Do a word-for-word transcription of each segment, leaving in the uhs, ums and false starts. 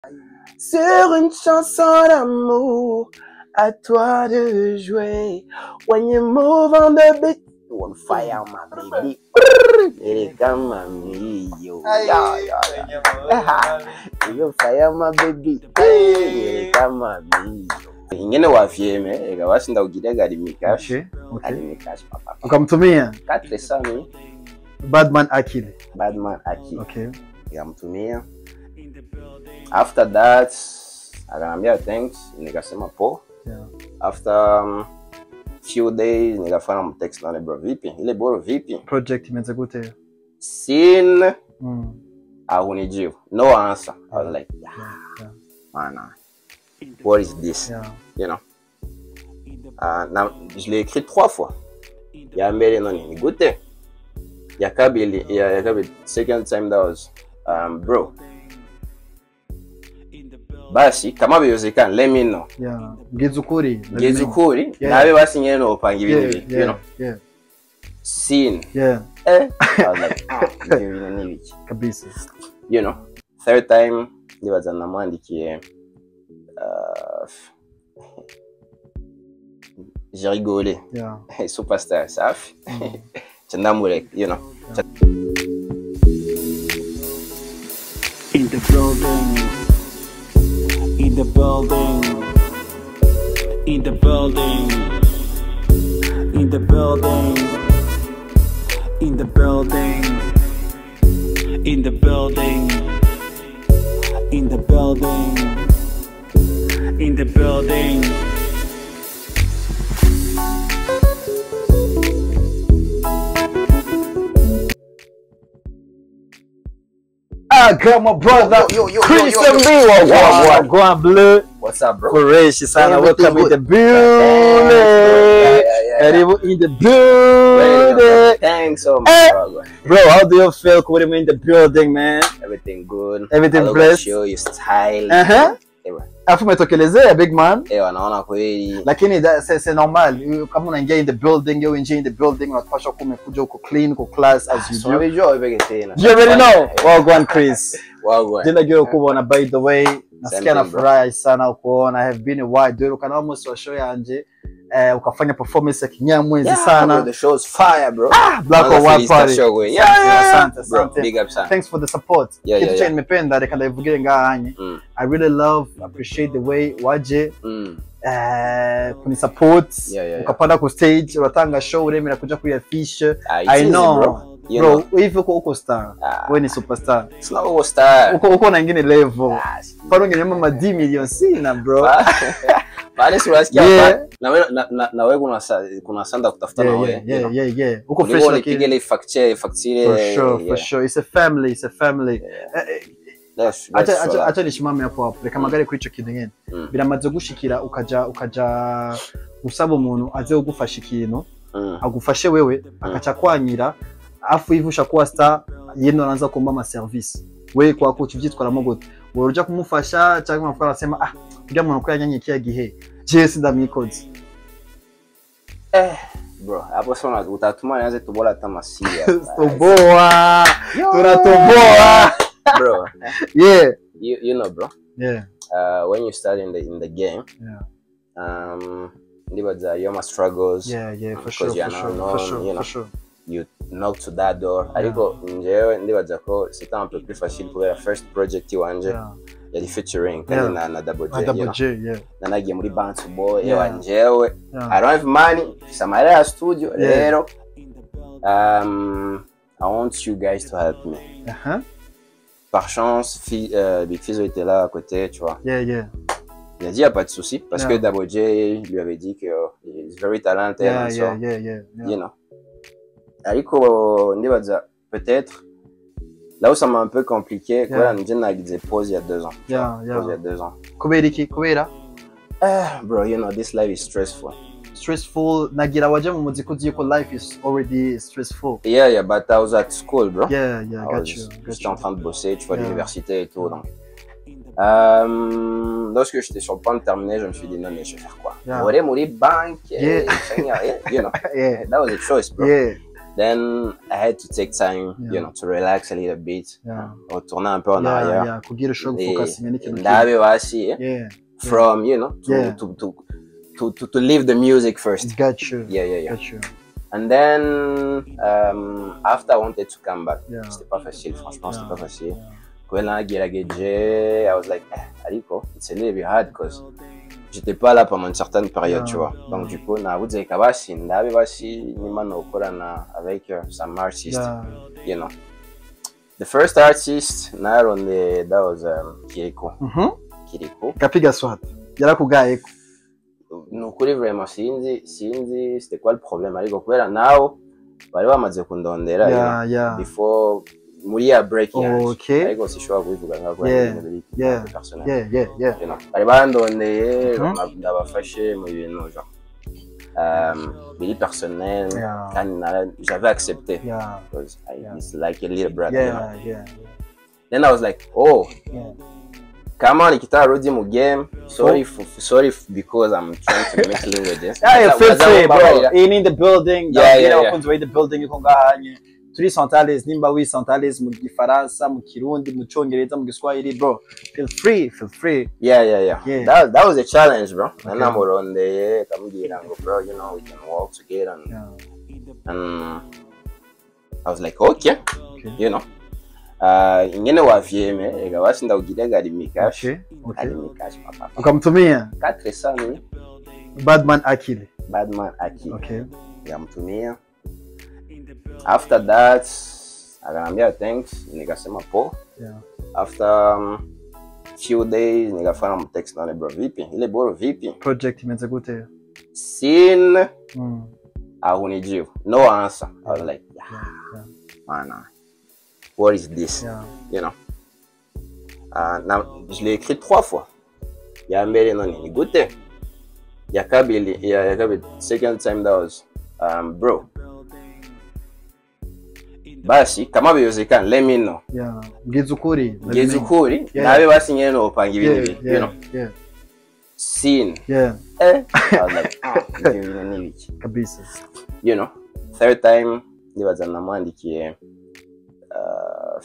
Sur une chanson d'amour, à toi de jouer. When you move on the beat, on fire my baby. It come me, yo. Yeah, yeah. You fire my baby. It come me. Ingene wafyeme, ega washinda ugire garimika. Okay, okay. Garimika papa. Ukamtumia quatre cents Badman Akili. Badman Akili. Okay. Nikamtumia. After that, akaniambia thanks, nikasema po. Yeah. After um, few days, nikafanya mtext na bro vipi? Ile bro vipi? Project imeanza gute? Sin Mm. ahunijibu. No answer. I was like, yeah, Yeah, yeah. man, what is this? Yeah. You know? Uh, na, je l'ai écrit trois fois. Ya mbele nani ni gute. Ya kabili, ya, ya kabili, second time that was, um, bro. Basi, kama biwezekana, let me know. Yeah. Gizukuri. Gizukuri, Yeah. nawe basi nyene no upanga ibintu Yeah, bibi, yeah, you know? yeah. Scene. Yeah. Eh? I was like, ah, ibyo bintu ni biki. Kabisa. You know? Third time, ndibaza namwandikiye, uh, j'ai rigolé. Yeah. Superstar, safi. Mm. Chandamurek, you know? Yeah. In the building, in the building, in the building, in the building, in the building, in the building, in the building, in the building. I got my brother Yo, yo, yo, Chris yo, yo, yo. M B. Wow, Wow, wow, go on bleu. What's up, bro? Fresh sana, Everything welcome in good. the building. Yeah, yeah, yeah, yeah. Karibu in the building. Thanks so much, Eh. bro. Bro, how do you feel coming in the building, man? Everything good. Everything I love blessed. your show, your style. Uh-huh. Ewa, Afu umetokelezea big man. ewa, naona kweli. Lakini da- c'est c'est normal. Kama unaingia in the building, you enjoy in the building, unapaswa kuwa umekuja uko clean, uko class as you So do. unajua wewe peke tena. You already know. Well gone Chris. Wagwan. Jina gero kubona by the way. Nasikia na thing, bro. furaha sana kuona. I have been a while dude. Ukana almost wa show yanje. Eh, ukafanya performance ya kinyamwezi Yeah, sana. bro, the show's fire, bro. Black or White Party. Show, yeah, Asante, yeah. asante, Bro, asante. big up sana. Thanks for the support. Yeah, Kitu yeah, cha yeah. nimependa reka ndavugire ngahanye. Mm. I really love, appreciate the way waje Mm. eh kuni support. Yeah, yeah, yeah. Ukapanda ku stage, unatanga show uremera kuja kuya fish. Ah, it's I easy, know. bro. You Bro, know. hivi uko uko star. Ah. Wewe ni superstar. It's not a star. Uko uko na ingine level. Ah, Faro ngenyama ma ten million sina bro. Pale si unasikia Yeah. hapa. Na wewe na, na, na wewe kuna sa, kuna sanda kutafuta na Yeah, wewe. yeah, you know. yeah, yeah, yeah. Uko fresh Niko like nipige ile facture, facture. for sure, for yeah. sure. It's a family, it's a family. Yeah. Eh, eh, Let's, let's acha show acha that. acha nishimame hapo hapo. Reka magare kuri ico kintu nyene. Mm. Biramaze gushikira ukaja ukaja gusaba umuntu aze kugufasha ikintu, Mm. agufashe wewe akaca kwanyira afu ivusha kuwa star yeno anaanza kuomba ma service. Wewe kwa ko uvyitwaramo gute? Wewe uja kumufasha cyangwa amafaranga asema ah kugira umuntu ko yanyanyikiye gihe. Je sindamwikoze. Eh, bro, hapo sasa utatuma nianze tubola tamasia. Toboa. Tunatoboa. Bro, Yeah. you you know, bro. Yeah. Uh, when you start in the in the game, Yeah. um, ndibaza your my struggles. Yeah, yeah, for Because sure, you are for now sure, known, for sure, you know. for sure. You knock to that door. Ariko njewe ndibaza ko c'était un peu plus facile pour la first project wanje. Yeah. Yari featuring Yeah. kandi na na Double J. Ah, you Double know. J, yeah. Nanagiye muri Bantu Boy, Yeah. ewa njewe. Yeah. I don't have money. Samara ya studio Yeah. rero. Um, I want you guys to help me. Uh-huh. Par chance, fi, euh, Big Fizzo était là à côté, tu vois. Yeah, yeah. Il a dit, il n'y a pas de souci, parce Yeah. que Double J lui avait dit qu'il est very talented, Yeah, and so, yeah, yeah, yeah, yeah. you know. Ariko, ndibaza, peut-être, là où ça m'a un peu compliqué, Yeah. voilà, Njen a dit pause il y a deux ans. tu Yeah, vois, yeah. Pause il y a deux ans. Kubera iki? Kubera Ah, bro, you know, this life is stressful. stressful. Nagira waje mu muziki uzi ko life is already stressful. Yeah, yeah, but I was at school, bro. Yeah, yeah, I got was you. Got J'étais you. en train de bosser, tu vois, à Yeah. l'université et tout, donc. Euh, lorsque j'étais sur le point de terminer, je me suis dit, non, mais je vais faire quoi? Yeah. Mourir, mourir, banque, Yeah. you know. Yeah, That was a choice, bro. yeah. Then I had to take time, Yeah. you know, to relax a little bit. Yeah. Retourner un peu en Yeah, arrière. yeah, kugira ushobore Et- gufocus nyine ikintu ndabe basi, eh, Yeah, from, you know, to, Yeah. to, to, to, to, to leave the music first. got you. Yeah, yeah, yeah. Got you. And then, um, after I wanted to come back, Yeah. c'était pas facile, franchement, c'était Yeah. pas facile. Yeah. When I get I was like, eh, Aliko, it's a little bit hard because j'étais pas là pendant une certaine période, Yeah. tu vois. Donc, du coup, na wuze kabasi, ndabe basi, nima no korana avec uh, some artists, Yeah. you know. The first artist, na on the, that was um, Kiriko. Mhm. Kiriko. Kapiga swat. Yarakugaye ko. Nukuri vraiment sinzi, sinzi, c'était quoi le problème, ariko kubera naho bari bamaze kundondera, you know, Yeah, yeah. before muri ya breaking yanjye. Okay. Ariko sishobora kubivuga nk'ako Yeah, ibintu biri yeah, personnel. Yeah, yeah, yeah. You know, bari bandondeye Mhm. bama- ndabafashe mu bintu genre um, biri personnel Yeah. kandi nara- j'avais accepté Yeah. because I, Yeah. it's like a little brother, you know. Yeah, yeah. Then I was like, oh, Yeah. kama nikitarudi mu game, sorry for, sorry f- because I'm trying to mix languages. Yeah, yeah, feel Baza free, bro. mumbabarira. In in the building. Yeah, yeah, yeah. yeah. Kunzi wa in the building yuko ngahanye. Turi Santales, nimba wi Santales mu Gifaransa, mu Kirundi, mu Congereza, mu Giswahili, bro. Feel free, feel free. Yeah, yeah, yeah. Yeah. That, that was a challenge, bro. Okay. Namurondeye kamubwira ngo, bro, you know, we can work together. And, Yeah. and I was like, okay, Okay. you know. Uh, ingene wavyeme, ega basi ndawugira garimikash. Okay. Okay. Garimikash, papa. Ukamtumia Quatre cents Badman Akili. Badman Aki. Okay. Ngamtumia. After that, akanambia thanks, nikasema po. Yeah. After um, few days, nikafanya mtext na bro vipi? Ile bro vipi? Project imeze gute? Sin Mm. ahunijibu. No answer. I was like, Yeah. yeah, Yeah. man, what is this? Yeah. You know. Uh, na, je l'ai écrit trois fois. Ya mbele no ni gute. Ya kabili, ya, ya kabili, second time that was, um, bro. Basi, kama biwezekana, let me know. Yeah. Bwiza ukuri. Ngeze ukuri, Yeah. nawe basi nyene nopanga ibintu Yeah, bibi, you yeah, know. yeah. Scene. Yeah. Eh? I was like, ah, ibyo bintu ni biki? Kabisa. You know. Third time, ndibaza namwandikiye, uh,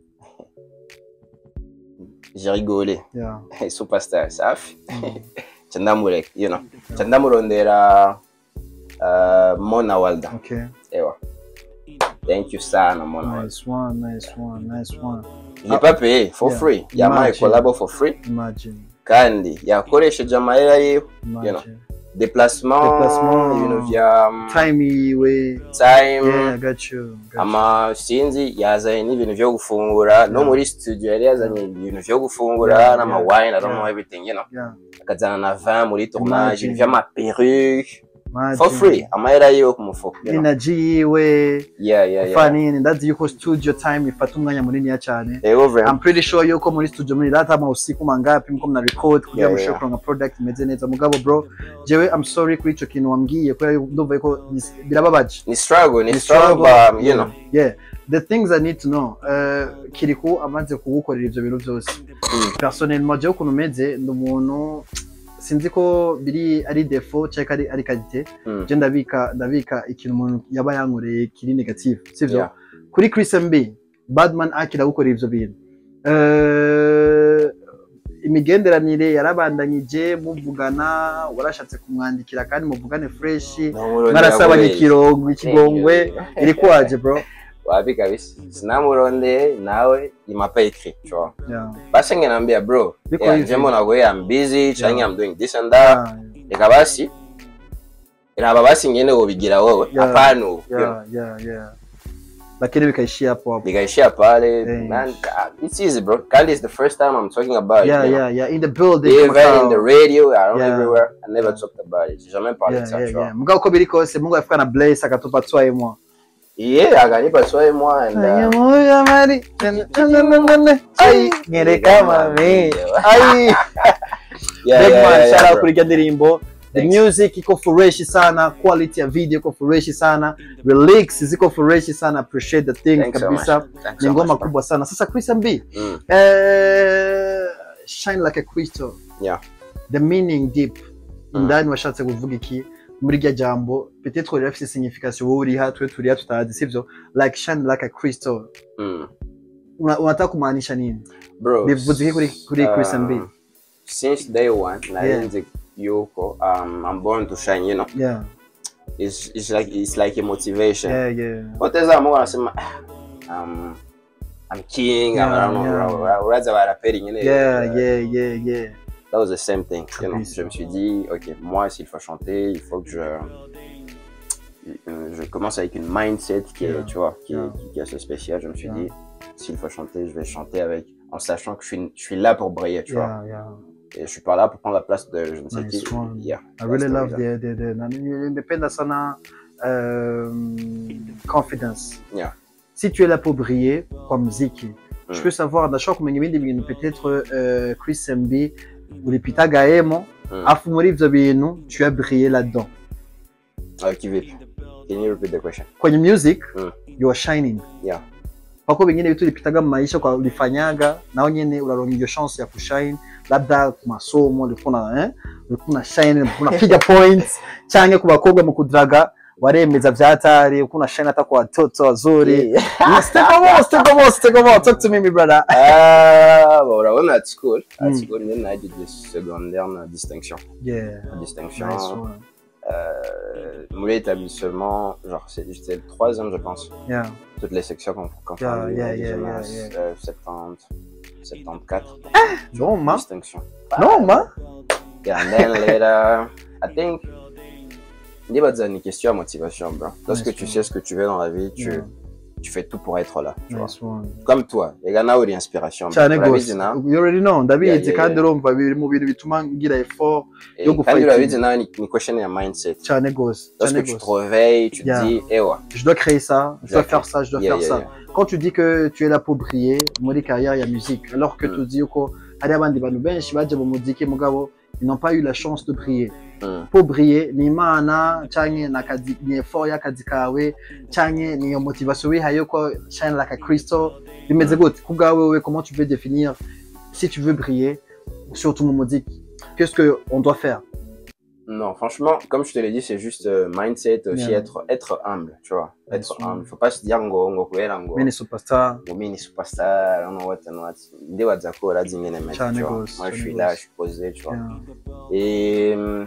j'ai rigolé. Yeah. Hey, superstar, safi. Chandamurek, you know. Chandamurondera uh, Mona Walda. Okay. Ewa. Thank you sana, Mona Walda. Nice one, nice one, nice one. Il n'est pas payé, for Yeah. free. Yamaye Imagine. collabo for free. Imagine. Kandi yakoresheje amahera yiwe, you know. Imagine. Déplacement, Déplacement. ibintu vya um, Time yiwe. time, Yeah, got you. Got you. ama sinzi yazanye n'ibintu vyo gufungura, no muri studio yari yazanye ibintu vyo gufungura, Yeah, n'ama yeah, wine, I don't yeah. know everything, you know. Yeah. Akazana na vin muri tournage, Imagine. ibintu vy'ama perruque, Imagine. for free, amahera yiwe ku mufuko, you know. Energy yiwe. Yeah, yeah, yeah. Funny, ndazi yuko studio time ifata umwanya munini ya cyane. Ego vraiment. I'm pretty sure yuko muri studio muri data ama usiku mangapi mko mna record kugira Yeah, ngo yeah. show kuronka product imeze neza mugabo bro jewe I'm sorry kuri ico kintu wambwiye kubera yuko ndumva yuko nis- birababaje. Ni struggle, ni Ni struggle, struggle, but, you know. Yeah. The things I need to know. Uh, Kiriku amaze kugukorera ivyo bintu byose. Personnellement jewe ukuntu meze ndi umuntu sinzi ko biri ari defo cyangwa ari ari qualité. Mm. Je ndabika ndabika ikintu umuntu yaba yankoreye kiri negative. Sivyo? Yeah. Kuri Chris M B, Badman akira gukorera ivyo bintu. Uh, imigenderanire yarabandanyije muvugana warashatse kumwandikira kandi muvugane fresh. Mwarasabanye ikirongo ikigongwe iri kwaje bro. Wapi kabisa. Sinamurondeye nawe imapa écrit, tu vois. Yeah. Basi ngenambia bro, Biko yeah, hivi. njemo nago I'm busy, changi Yeah. I'm doing this and that. Yeah. Eka basi iraba basi ngene wobigira wowe Yeah. hapana you know. Yeah, yeah, yeah. Lakini bikaishia hapo hapo. Nikaishia pale Hey. man, uh, it's easy bro. Kandi it's the first time I'm talking about Yeah, it. You yeah, yeah. In the building. know? Even in the radio, around Yeah. everywhere, I never talked about it. J'ai jamais parlé Yeah, de ça, yeah, tu vois. yeah. Mugabo uko biri kose Mungu afika na Blaze akatupa toi et moi. Yeah, akanipa toi et moi and uh, Moya mari. Ai, nyereka mami. Ai. yeah, Big yeah, man, yeah, shout out bro. kuri ndirimbo. The Thanks. music iko fresh sana, quality ya video iko fresh sana, lyrics ziko fresh sana, appreciate the thing Thanks so kabisa. much. Thanks Ni so ngoma much, bro. kubwa sana. Sasa Chris M B, Mm. eh, shine like a crystal. Yeah. The meaning deep. Mm. Indani washatse kuvuga iki? muri rya jambo peut-être rero afite signification wowe uri ha twe turi ha tutazi sivyo like shine like a crystal Mm. Una- unataka kumaanisha nini Bro, bivuze iki kuri kuri Chris M B um, since day one, Yeah. narinzi yuko um, I'm born to shine, you know. yeah It's, it's like it's like a motivation. yeah yeah Woteza mu wanasema um, I'm king, Yeah, I'm, I don't know, yeah. uraza baraperi nyene. yeah uh, yeah yeah yeah That was the same thing, you know. Kabisa. Je me suis dit, ok, moi s'il faut chanter, il faut que je je commence avec une mindset qui est, Yeah. tu vois, qui, Yeah. est, qui, qui est assez spéciale. Je me suis Yeah. dit, s'il faut chanter, je vais chanter avec, en sachant que je suis, je suis là pour briller, tu vois. yeah yeah Et je suis pas là pour prendre la place de je ne sais Nice qui. one. Yeah, I really that's the love reason. the the the independence sana um, confidence. Yeah. Si tu es là pour briller kwa muziki, je Mm. peux savoir ndashobora kumenya ibindi bintu peut-être euh, Chris M B ulipitaga emo Mm. afu muri ivyo bintu tu as brillé là-dedans. Uh, keep it. Can you repeat the question? Kwenye music Mm. you are shining. Yeah. Pako vingine vitu ulipitaga mu maisha kwa ulifanyaga nao nyene unaronga hiyo chance ya kushine labda ku masomo ulikuwa eh ulikuwa shine ulikuwa piga points canke ku bakobwa mu kudraga waremeza vyatari ulikuwa shine hata kwa watoto wazuri. Yeah. Step on, step on, step on. Talk to me, my brother. Ah, bon, là, on est at school. At Mm. school, on a dit de secondaire, on a distinction. Yeah. Distinction. Nice one. Euh, mon établissement, genre, c'est- c'était le troisième, je pense. Yeah. Toutes les sections qu'on qu'on Yeah, fait. yeah, les yeah, jeunesse, yeah, yeah. euh, soixante-dix, soixante-quatorze. Non, ma. Distinction. Non, ma. Yeah, and then later, I think, il y a une question à motivation, bro. Lorsque Nice tu one. sais ce que tu veux dans la vie, tu, Yeah. tu fais tout pour être là. Tu vois. Nice one. Comme toi, il y a une inspiration. Cyane Urabizi gose. na? You already know. Yeah, Ndabizi yeah, kandi yeah. urumva biri mu bintu bituma ngira effort Et yo quand gufighting. tu urabizi nawe ni ni question ya mindset. cyane gose. Lorsque Cyane tu te gose. réveilles, tu Yeah. te dis, eh ouais. Je dois créer ça, je dois Exactly. faire ça, je dois Yeah, faire yeah, ça. yeah. Quand tu dis que tu es là pour briller, muri carrière ya musique, alors que Mm. tu dis ko hari abandi bantu benshi baje mu muziki mugabo ils n'ont pas eu la chance de briller. Mm. Pour briller ni imana canke nakazi ni effort y'akazi kawe canke ni iyo motivation wihaye ko shine like a crystal bimeze gute ku bwawe wewe comment tu peux définir si tu veux briller surtout mu muziki qu'est-ce que on doit faire? Non, franchement, comme je te l'ai dit, c'est juste euh, mindset, aussi Yeah. être, être humble, tu vois. Bien Être sûr. humble. Faut pas se dire, ngo, ngo, kwera, ngo, Mini superstar ngo, mini superstar, I don't know what and what. Nde wadzako, la zingine mec, Cyane tu vois. gose, Moi, je cyane suis là, gose. je suis posé, tu vois. yeah. Et, hum,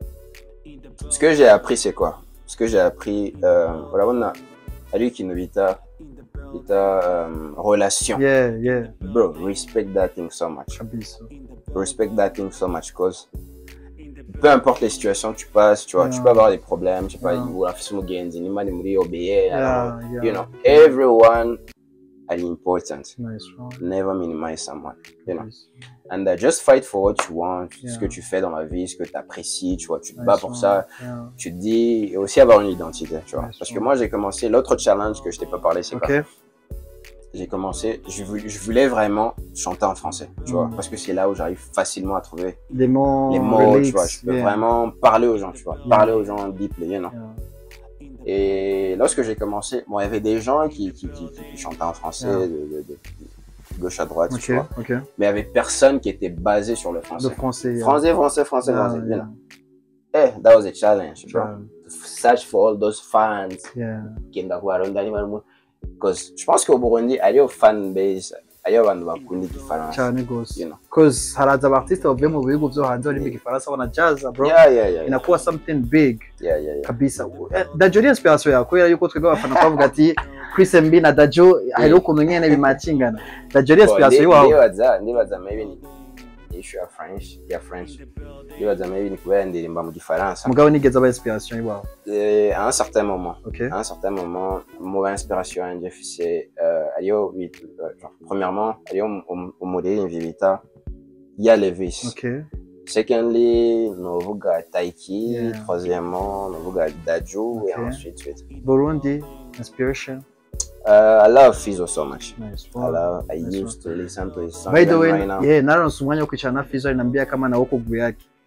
ce que j'ai appris, c'est quoi? Ce que j'ai appris, euh, voilà, on a, Ali Kinovita, Vita, um, relation. yeah yeah Bro, respect that thing so much. kabisa Respect that thing so much, cause peu importe les situations que tu passes, tu vois, Yeah. tu peux avoir des problèmes, je sais pas, Yeah. ou la façon dont ni mani muri obéir, yeah yeah you know, everyone are important. nice one Never minimize someone, you know. kabisa. And uh, just fight for what you want, ce Yeah. que tu fais dans la vie, ce que tu apprécies, tu vois, tu te bats Nice pour one. ça. Yeah. Tu te dis, et aussi avoir une identité, tu vois. Nice Parce one. que moi, j'ai commencé, l'autre challenge que je t'ai pas parlé, c'est quoi? Ok. J'ai commencé, je voulais, je voulais vraiment chanter en français, tu vois, Mm. parce que c'est là où j'arrive facilement à trouver Les mots, les mots, lyrics, tu vois, je peux yeah. vraiment parler aux gens, tu vois, Yeah. parler aux gens deeply, you know. Yeah. Et lorsque j'ai commencé, bon, il y avait des gens qui, qui, qui, qui chantaient en français, Yeah. de, de, de gauche à droite, Ok, tu vois, ok. mais il y avait personne qui était basé sur le Le français. français. yeah. Français, français, français, Yeah, français, you yeah. know. Eh, that was a challenge, bro. Yeah. To search for all those fans Yeah. qui ndaku aronda ni bari mu, because je pense qu'au Burundi, hariyo fan base, hariyo abantu bakunda igifaransa, cyane gose. you know. Cause haraza abartiste bavuye mu bihugu vyo hanze bari mu gifaransa wana jazz bro. Yeah, yeah, yeah, Inakuwa something big yeah, yeah, yeah. kabisa. Eh, Dajo ni inspiration yako kubera yuko twebwe abafana twavuga ati Chris M B na Dajo hariho ukuntu nyene bimatchingana. Dajo ni inspiration Bon, yawe. ndibaza ndibaza maybe ni issue ya French, ya French. Ndibaza maybe ni kubera ndirimba mu gifaransa. Mugabo nigeze aba inspiration yawe. Eh, à un certain moment, Ok. à un certain moment, mon inspiration yanjye c'est euh, hariyo bit- euh, genre, premièrement hariyo umuririmbyi bita Ya Levis. Ok. Secondly, novuga Taiki. Yeah. Troisièmement, novuga Dajo, et Okay. ensuite suite. Burundi inspiration. Uh, I love Fizzo so much. Nice. I love. I Nice used to listen to his song By the even way, right now. yeah, naronse umwanya wo kwicara na Fizzo inambia kama na woko guyaki.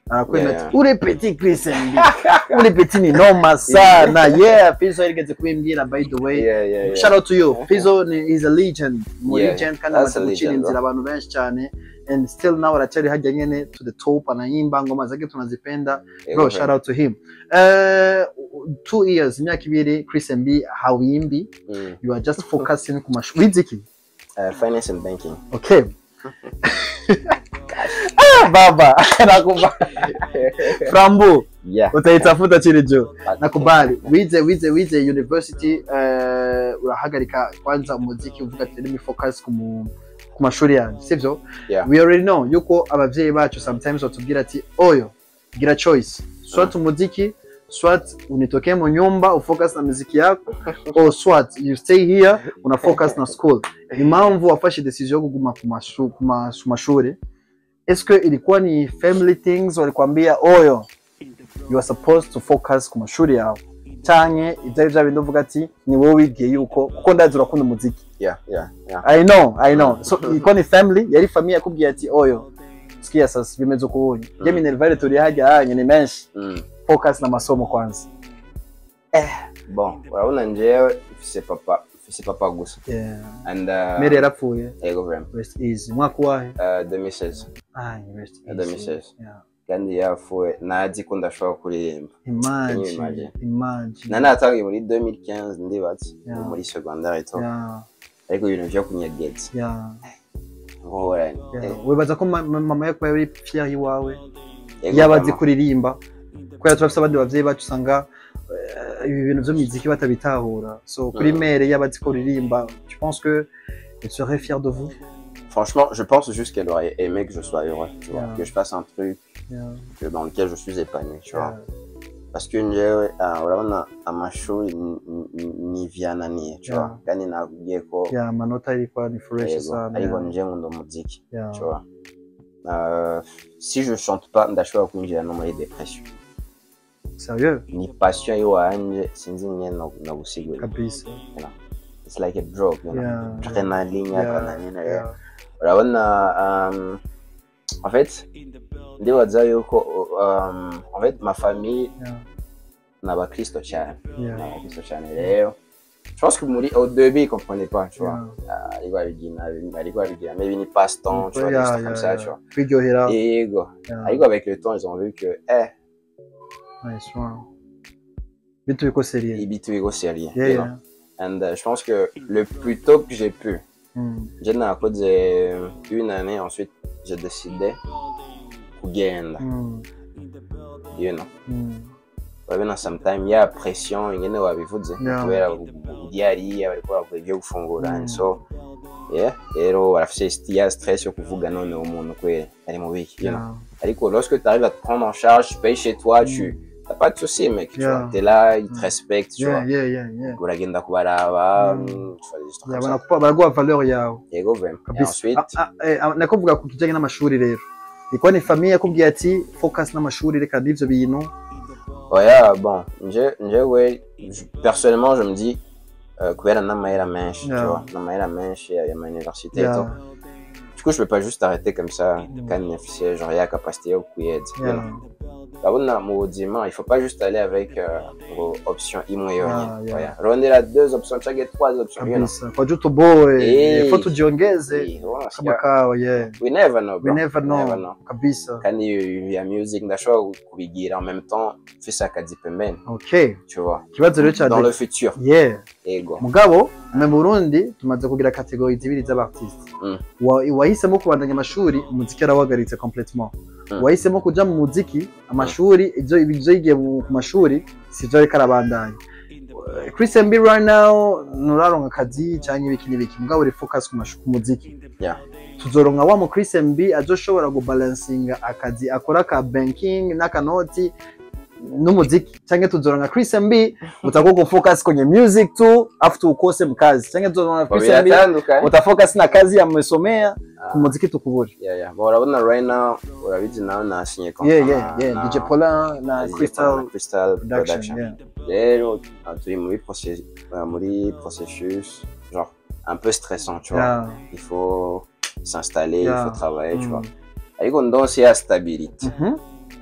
arakwenda Yeah, ati uri petit Chris M B uri petit ni noma sana yeah Fizzo yarigeze kubimbwira by the way Yeah, yeah, yeah. shout out to you Fizzo ni- is a legend mu Yeah, legend kandi that's amaze a gucira legend, inzira bro. abantu benshi cyane and still now aracari hajya nyene to the top anayimba ngoma zake tunazipenda bro Ego, shout out to him uh, two years imyaka ibiri Chris M B hawimbi Mm. you are just focusing ku mashuri wiziki Uh, finance and banking. okay ah baba nakuba Frambo Yeah. utaitafuta chini juu nakubali wize wize wize university uh, urahagarika kwanza umuziki uvuga ati let me focus ku mu- ku mashuri yanjye sivyo Yeah. we already know yuko abavyeyi bacu sometimes batubwira ati oyo gira choice swat umuziki swat unitokee mu nyumba ufocus na muziki yako or swat you stay here una focus na school impamvu wafashe decision yo kuguma ku mashu- ku mas- ku mashuri est-ce que ilikuwa ni family things walikwambia oyo you are supposed to focus ku mashuri yawe canke ivyo ari vya bindi uvuga ati ni wowe wigiye yuko kuko ndazi urakunda umuziki Yeah, yeah, yeah. I know I know so ilikuwa ni family yari famille yakubwiye ati oyo sikia sasa bimeze ukubuye je minervale turi hajya hanye ni menshi Mm. focus na masomo kwanza Bon, urabona njyewe mfise papa, mfise papa gusa. yeah And uh, mere yarapfuye ego vrem. rest easy mwaka wahe Uh, deux mille seize. ah rest deux mille easy seize. yeah Kandi yapfuye nazi ko ndashobora kuririmba. imagine imagine? imagine Na natangiye muri deux mille quinze ndibatse Yeah. muri secondaire to. yeah Ariko ibintu vyo kunyegeza. yeah Ngorane. yeah wibaza ko ma- ma- mama yako yari fier yiwawe Ego yaba azi vraiment. kuririmba kubera turafise abandi bavyeyi bacu usanga eh, ibi bintu vyo muziki batabitahura so kuri Mm. mere yaba azi kuririmba je pense que elle serait fière de vous Franchement, je pense juste qu'elle aurait aimé que je sois heureux, tu vois, Yeah. que je fasse un truc yeah que- dans lequel je suis épanoui, tu vois. yeah Parce que njyewe ah, urabona amashuri ni- ni- nivyananiye, tu Yeah. vois. Kandi nakubwiye ko yeah amanota ilikuwa ni fresh yego, sana ariko yeah. nje nkunda umuziki, Yeah. tu vois. Euh, si je chante pas ndashobora kwinjira no muri depression. Sérieux Ni passion iwanje sinzi nyene no no gusigura. kabisa It's like a drug, you know. yeah Adrenaline, yeah adrenaline. Yeah. yeah Urabona um, en fait ndibaza yuko um, en fait ma famille yeah n'abakristo cyane yeah n'abakristo cyane rero je pense que muri au début ils comprenaient pas tu vois yeah ariko abigira ariko abigira maybe ni passe-temps tu vois des yeah trucs comme ça tu yeah vois kwiryohera yego yeah ariko avec le temps ils ont vu que eh nice wow bitu biko sérieux ibitu bigo sérieux yeah you know. yeah And uh, je pense que le plus tôt que j'ai pu mm. j'ai nakoze une année ensuite j'ai décidé kugenda Mm. you know Mm. urabona sometime ya pression ingene wabivuze Yeah. kubera uri hariya bariko barakora ibyo gufungura Mm. and so yeah rero barafise ya stress yo kuvuga none umuntu kwere ari mu biki you know yeah ariko lorsque tu arrives à te prendre en charge tu payes chez toi tu t'as pas de soucis mec tu Yeah. vois t'es là ils te respectent tu yeah vois yeah yeah yeah uragenda kubaraba Mm. tu fais des trucs yeah comme ça banakupa baraguha valeur yawe yego vraiment et kabisa ensuite Ah, ah, eh, ah, nakuvuga ku kijanye n'amashuri rero ilikuwa ni famille yakubwiye ati focus n'amashuri reka n'ivyo bintu oya bon nje nje we je- personnellement je me dis euh, kubera n'amahera menshi tu Yeah. vois n'amahera menshi ya ma université et yeah tout. Du coup, je peux pas juste arrêter comme ça quand il y a genre il y a capacité au kued. yeah Urabona mu buzima, il faut pas juste aller avec euh, vos options imwe Yeah, yonyine. yeah. Oya, rondera deux options, chaque trois options. You know? kabisa kwa juu tuboe Eh. ifo tujiongeze Eh, voilà, kama kawa yeah we never know, we bro. never know, never know. kabisa Kandi ya music ndashobora kubigira en même temps fisa akazi pembeni, okay tu vois. ikibazo rero Dans le cyane futur. yeah Ego. mugabo mu Burundi tumaze kugira kategori zibiri z'abartiste Mm. Wa- wahisemo kubandanya amashuri umuziki yarawagaritse complètement Mm. wahisemo kuja mu muziki amashuri ivyo ivyo yigiye mu- ku mashuri sivyo ariko arabandanya Uh, Chris M B right now nuraronka akazi canke ibiki n'ibiki mugabo uri focus ku mashu- ku muziki Yeah. tuzoronka wa mu Chris M B azoshobora kubalansinga akazi akora ka banking n'akanoti n'umuziki canke tuzoronka Chris M B utakuwa kufocus kwenye music tu afu ukose mkazi canke tuzoronka Chris M B Biratandukanye. utafocus na kazi amesomea ku muziki tukuburi Yeah, yeah. Bon, urabona right now, urabizi nawe nasinye yeah yeah yeah na- D J Paulin na na Crystal Crystal Production Production. yeah Rero ah, turi muri processus muri processus genre un peu stressant, tu vois. yeah Il faut s'installer, Yeah. il faut travailler, tu Mm. vois. Ariko ndonse ya stability. mhm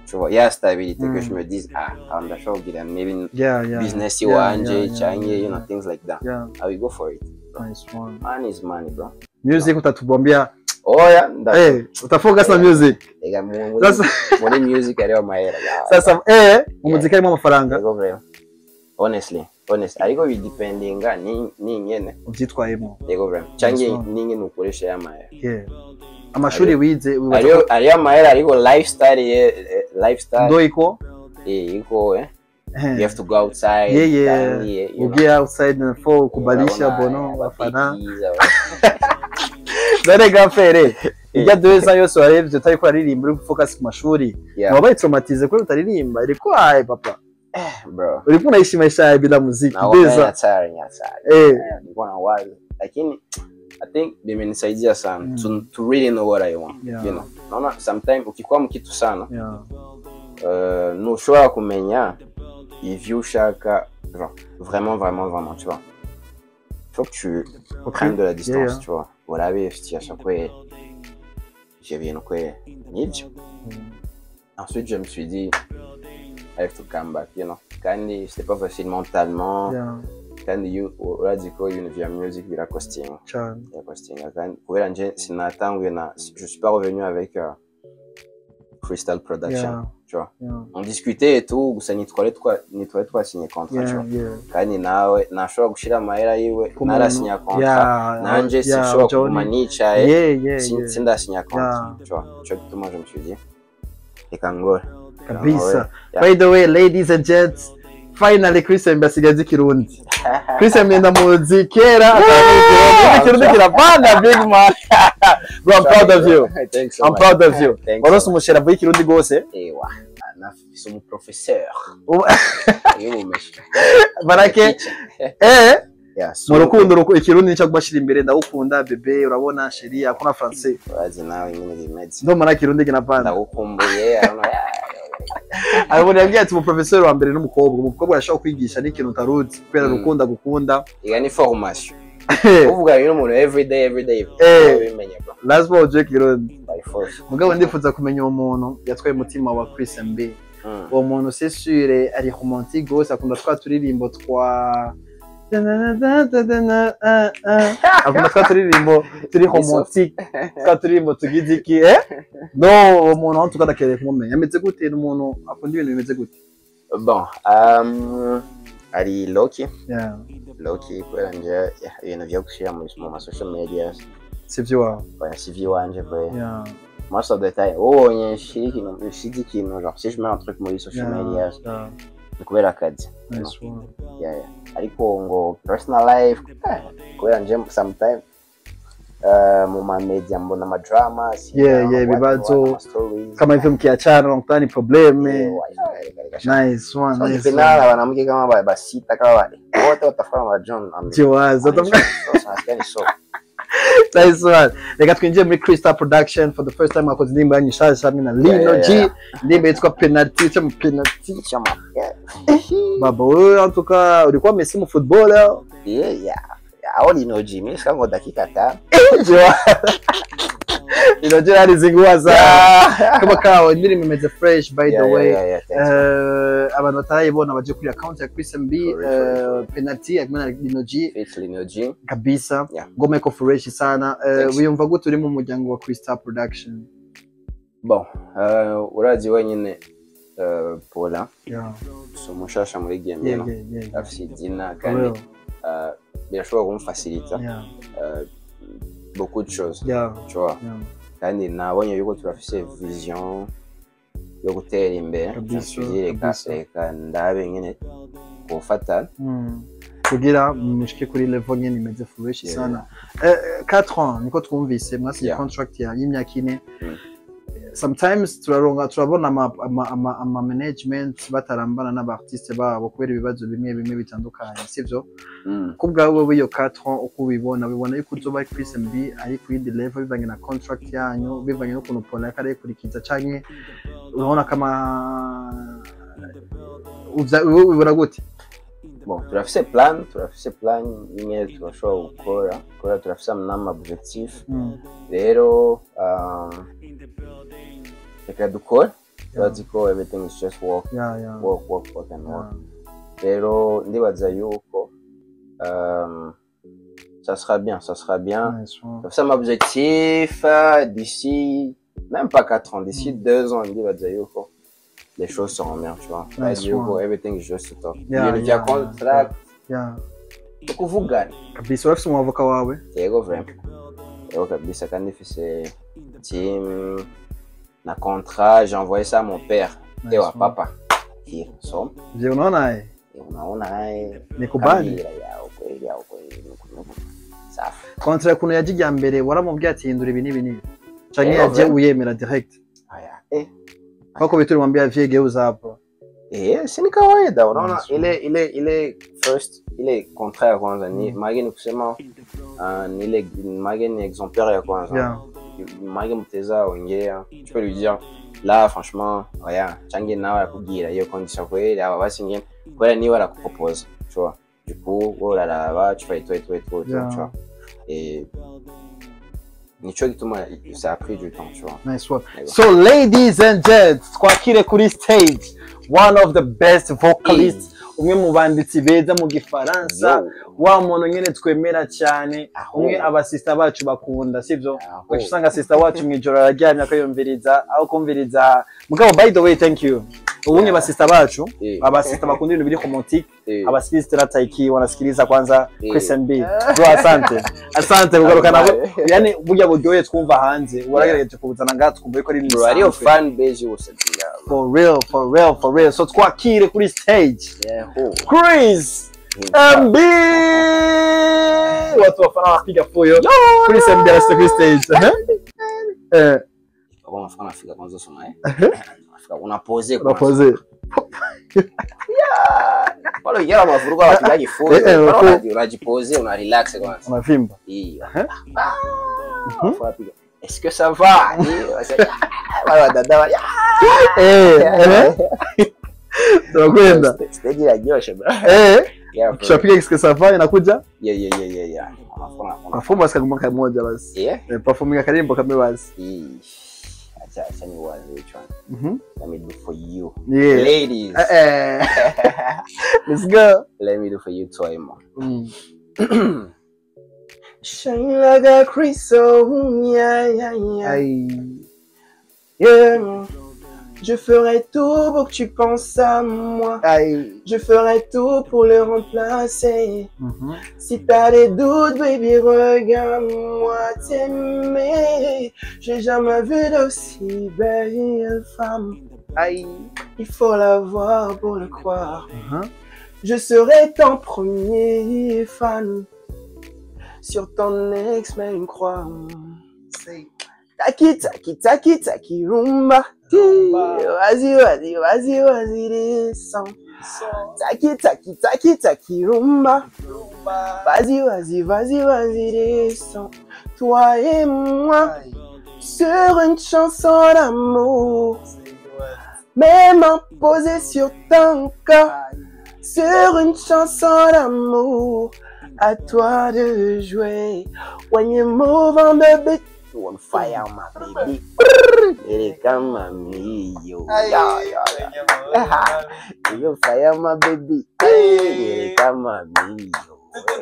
tu vois ya stabilité que Mm. je me dise ah aho ndashobora kugira maybe Yeah, yeah. business Yeah, iwanje yeah, yeah, canke yeah, you know yeah. things like that Yeah, I will go for it. nice one. Money is money bro. Music utatubombea. Oya nda Eh, utafocus na music. ega mu- Sasa muri music ariyo mahera ya sasa eh umuziki harimo amafaranga. ego vrema honestly honestly ariko bidependinga ni ni nyene Ubyitwayemo. ego vrema canke Yes, ni nyene ukoresha ya mahera Yeah. Amashuri wize wibaza ariyo ariyo mahera ariko lifestyle ye eh, lifestyle ndo iko. eh iko eh you Eh. have to go outside Yeah, yeah. kandi, you know, Ugiye outside na for kubalisha urabona, bono eh, bafana. abapikiza, Dore gafere. Ijya duheza yose warebye utari ko aririmba uri focus ku mashuri. yeah Wabaye traumatize ko utaririmba ariko aye papa. bro Uri kuna ishimaisha bila muziki. na Beza. nyatari nyatari Eh. nilikuwa na wazi lakini I think bimenisaidia sana Mm. to, to really know what I want Yeah. you know naona sometimes ukikuwa mkitu sana Yeah. uh, ntushobora kumenya ivyo ushaka genre vraiment vraiment vraiment tu vois faut que tu prennes de la distance Yeah, yeah. tu vois urabe ifitiasha kweli ivyo bintu kweli nivyo Mm. ensuite je me suis dit I have to come back you know kandi c'était pas facile mentalement Yeah. kandi you urazi ko ibintu vya music birakostinga Cyane. birakostinga kandi kubera nje sinatanguye na je suis pas revenu avec uh, Crystal Production Yeah. tu vois Yeah. on discutait et tout gusa nitware twa nitware twasinye contrat tu Yeah, vois yeah. kandi nawe nashobora gushira amahera yiwe narasinya contrat Yeah. nanje Yeah, sinshobora Johnny. kuguma nicaye Yeah, yeah, sin- yeah. sindasinya contrat Yeah. tu vois ico gituma je me suis dit reka ngore Kabisa. Yeah. By the way, ladies and gents, finally Chris Mbasigazi Kirundi. Chris Menda muzi kera akamuzi Kirundi kirapanda big man. Bro, I'm proud of you. Thanks so I'm much. proud of you. Thanks Waronse so much. umushera bw'i Kirundi gose. Ewa anafise umu professeur y'ubumeshi Barake eh yeah mu so rukundo ruko ikirundi nicyo kubashira imbere ndagukunda bebe urabona sheri akona français. urazi nawe nyine bimeze Ndo mara Kirundi kinapanda. ndagukumbuye arano Arabona yabwiye ati mu professeur wa mbere n'umukobwa, umukobwa yashaka kwigisha n'ikintu utaruzi kubera Mm. rukunda gukunda. iga ni formation uvuga rero umuntu every day every day Eh. bimenye bro Lazima uje Kirundi. by force Mugabo ndifuza kumenya uwo muntu yatwaye umutima wa Chris Mbe. Mm. Uwo muntu c'est sûr ari romantique gose akunda twa turirimbo twa akunda twa turirimbo turi romantique twa turirimbo tugize iki eh no uwo muntu aho tukadakereye kumumenya ameze gute n'umuntu akunda ibintu bimeze gute. bon um ari Loki Yeah, Loki kubera nje yeah, ibintu vyo gushira mu mu ma social media sivyo wawe. baya C V wanje bwe Yeah, most of the time ubonye shiri ikintu shiri ikintu genre si je mets un truc muri social yeah, media yeah, ni kubera akazi nice one. yeah, yeah. ariko ngo personal life eh, kubera nje sometime uh, mu ma media mbona ama drama Yeah, yeah, ibibazo kama hivyo mkiachana unakuta ni probleme. Nice one, nice one. Finala wanamke kama ba basita kama wale wote watafanya ma John Chiwaza utamuka. so Nice one. Reka twinjiye muri Crystal Production for the first time akoze indirimbo yanyu nshasha hamwe na Lino Yeah, yeah, G. yeah. Indirimbo yitwa Penalty cyo mu Penalty. chama Baba wewe antuka ulikuwa Messi mu football. yeah yeah aho Lino G mimi shango dakika tano Ino je ari zingwaza. Kama kawa indirimbo imeze fresh by the Yeah, way. yeah, yeah, thanks. Eh abantu batarayibona baje kuri account ya Chris M B For real, for real, eh, Penalty hamwe na Lino G Fit Lino G kabisa. Yeah. Ngoma iko fresh sana. Eh, Thanks. wiyumva gute uri mu muryango wa Crystal Production? bon uh, urazi wenyine uh, Paula Yeah. so mushasha muri game Yeah, no yeah, yeah. afise izina For kandi real. uh, birashobora kumfacilita Yeah. uh, beaucoup de choses Yeah. tu vois Yeah. kandi nabonye yuko turafise vision yo gutera imbere Kabisa, reka kabisa. reka ndabe nyine kufatana Mm. Kugira mushike kuri level nyene imeze fresh Yeah. sana. Eh, quatre ans niko twumvise mwasi Yeah. contract ya y'imyaka ine. Mm. Sometimes turaronga turabona ama, ama, ama, ama management batarambana n'abartiste babo kubera ibibazo bimwe bimwe bitandukanye sivyo. mm. Kubwawe wiyo quatre ans uko ubibona ubibona yuko uzoba Chris M B ari ku yindi level bivanye na contract yanyu bivanye n'ukuntu Paula kare kurikiza canke urabona kama uza ubibona gute? bon turafise plan turafise plan nyine turashobora gukora kubera turafise n'ama objectif Mm. rero um, reka dukora Yeah. Vertical, everything is just work, Yeah, yeah. work, work, work and work. Yeah. Pero ndibaza yuko euh, ça sera bien, ça sera bien. Nice one. Comme ça, mon objectif euh, d'ici, même pas quatre ans, d'ici Mm. deux ans, ndibaza yuko les choses seront bien, tu vois. Nice Like, yuko, one. everything is just top. Yeah, Ibintu yeah, vya contract, Yeah. tukuvugana. Kabisa urafise umwavoka wawe? Yego vraiment. Yego kabisa kandi mfise team na contrat, j'ai envoyé ça à mon père. Nice Ewa one. papa. Here, so. Je unaona eh? Unaona eh. Nikubali. Kamera yao kweli yao kweli. Safi. Kontra kuno yajiye mbere waramubwiye ati hindura ibi nibi nibi. Canke Eh, yaje ouais. uyemera direct. Haya. Eh. Kwako bituri mwambia vyegeuza hapo. Eh, si ni kawaida. Unaona Nice. ile ile ile first ile contraire kwanza ni mage ni kusema uh, ni ile mage ni exemplaire ya kwanza. Yeah. Mage mteza ongea. Tu peux lui dire là franchement rien change nawe akugira iyo condition kweli aba basingene kweli ni wala kupropose tu vois. Du coup oh là là va tu fais tout et tout et tout, Yeah. tu vois. Et nicho gituma ça a pris du temps, tu vois. Nice one. Yego. So ladies and gents, twakire kuri stage one of the best vocalists, umwe mu banditsi beza mu gifaransa, Yo. wa muntu nyene twemera cyane, Aho. umwe abasista bacu bakunda sivyo? Aho. Kwacu usanga sister wacu mwijoro araryamye akayumviriza aho kumviriza. Mugabo by the way thank you. Ubunye basista bacu, Eh. abasista bakunda ibintu biri romantic, Eh. abasikiliza tena taiki wanasikiliza kwanza Eh. Christian B. Bro asante. Asante kugaruka nabo. Yani burya buryoye twumva hanze. Waragerageje kubuzana ngaha twumva ko ari Bro, ari yo nisanzwe. fan base yose tinga. For real, for real, for real. So twakire kuri stage. Yeah, ho. Chris M B. Watu wafana wapiga foyo. Chris M B arasita kuri stage. Eh, Kwa mfano Afrika kwanza soma eh. Afrika unapose kwa. unapoze. Palo yera mavuruga wapigaji full. Eh, eh, Palo full. unaji- unajipose, una relax kwanza. Unavimba. Iyo. Eh? Ah, wapiga. Est-ce que ça va? Iyo, wase- wale wadada wale. Eh, eh. Tunakwenda. Stage inajiosha bro. Eh, Yeah, bro. kishapiga kisike safari inakuja. Yeah, yeah, yeah, yeah, yeah. Unafuna- una- Perform asikaguma kamoja basi. Yeah. Eh, performing akarimbo kamwe basi. Ish. Acha acha ni wazi which one. Mhm. Let me do for you. Yeah. Ladies. Eh, eh. Let's go. Let me do for you too, man. Mm. Shine like a crystal, yeah, yeah, yeah. Aïe. Yeah. Je ferai tout pour que tu penses à moi. Aïe. Je ferai tout pour le remplacer. Mhm. Si t'as des doutes, baby, regarde-moi t'aimer. J'ai jamais vu d'aussi belle femme. Aïe. Il faut la voir pour le croire. Mhm. Je serai ton premier fan. Sur ton ex, mais une croix. Taki, taki, taki, taki, rumba. Vas-y, vas-y, vas-y, vas-y, descends. Taki, taki, taki, taki, rumba. Vas-y, vas-y, vas-y, vas-y, descends. Toi et moi, sur une chanson d'amour. Même posée sur ton corps. Sur une chanson d'amour. À toi de jouer. When you move on the beat, you on fire, my baby. It come on me, yo. Yeah, yeah, yeah. You on fire, my baby. It come on me, yo.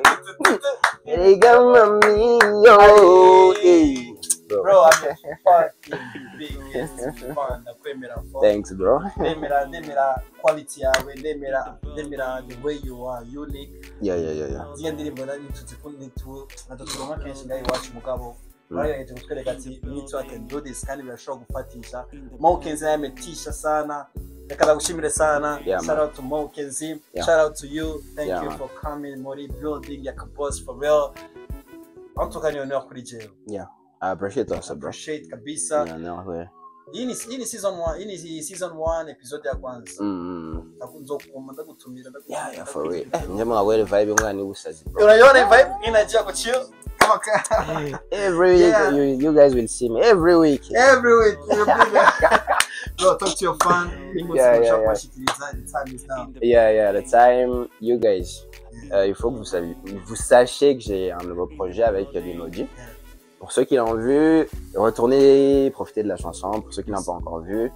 It come on me, yo. Hey. Bro, I'm a fucking biggest fan. Nakwemera for. Thanks, bro. Ndemera, ndemera quality yawe, ndemera, ndemera the way you are unique. Yeah, yeah, yeah, yeah. Ziya ndirimbo nari nshuti kundi tu natuturoma kenshi ngaho iwacu mugabo. Baragerageje kutwereka ati me too I can do this kandi birashobora gufatisha. Mo Kenzi yametisha sana. Reka ndagushimire sana. Yeah, Shout man. out to Mo Kenzi. Yeah. Shout out to you. Thank Yeah, you man. for coming Mori building ya boss for real. Antukani oneo kuri jewe. Yeah. I appreciate also, bro. Appreciate kabisa. Yeah, no, yeah. Hii ni hii ni season one, hii ni season one episode ya kwanza. Mm. Nzokuomba ndagutumira ndagutumira. Yeah, yeah, for real. Eh, njema ngawele vibe ngani usazi, bro. Unaiona vibe energy yako chill. Kama Every week, Yeah. you, you guys will see me every week. every week you'll be there. Go talk to your fan. Yeah, yeah, yeah. The time is now. Yeah, yeah, the time, you guys, euh, il faut que vous, saviez, vous sachiez que j'ai un nouveau projet avec Linoji. Pour ceux qui l'ont vu, retournez profiter de la chanson. Pour ceux qui l'ont pas encore vu,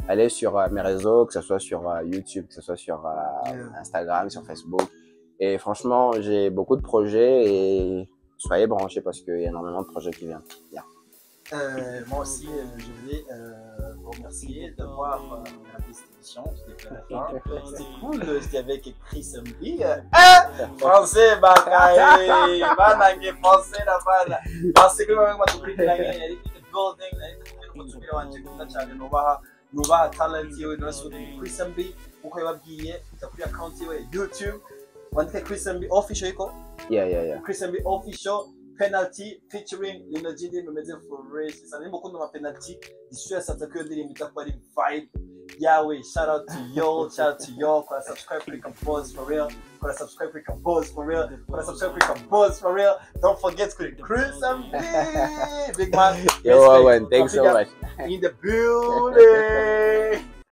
allez sur euh, mes réseaux, que ce soit sur euh, YouTube, que ce soit sur euh, Yeah. Instagram, sur Facebook. Et franchement, j'ai beaucoup de projets et soyez branchés parce qu'il y a énormément de projets qui viennent. Yeah. Euh, moi aussi, euh, je voulais euh, vous remercier d'avoir euh, regardé cette émission. C'était la fin. C'était cool. euh, C'était avec Chris M B. Euh, hein? Français, bakaye. Banange, français, la bana. Parce que moi, je suis là, il y a des building, il y a des trucs qui sont là, nubaha, nubaha talent, il y a des Chris M B. Uko yababwiye, ita kuri account yiwe YouTube. Wandike Chris M B official iko. Yeah, yeah, yeah. Chris M B official. Penalty featuring Lino G D Memeze for race. Sasa nimbo kundo ma penalty. Disua sasa kwa ndiri mitakuwa ni vibe. Yahweh, shout out to yo, shout out to yo. Kwa subscribe for Compose for real. Kwa subscribe for Compose for real. Kwa subscribe for Compose for real. Don't forget to Chris M B. Big man. Yo, Owen, thanks so much. In the building.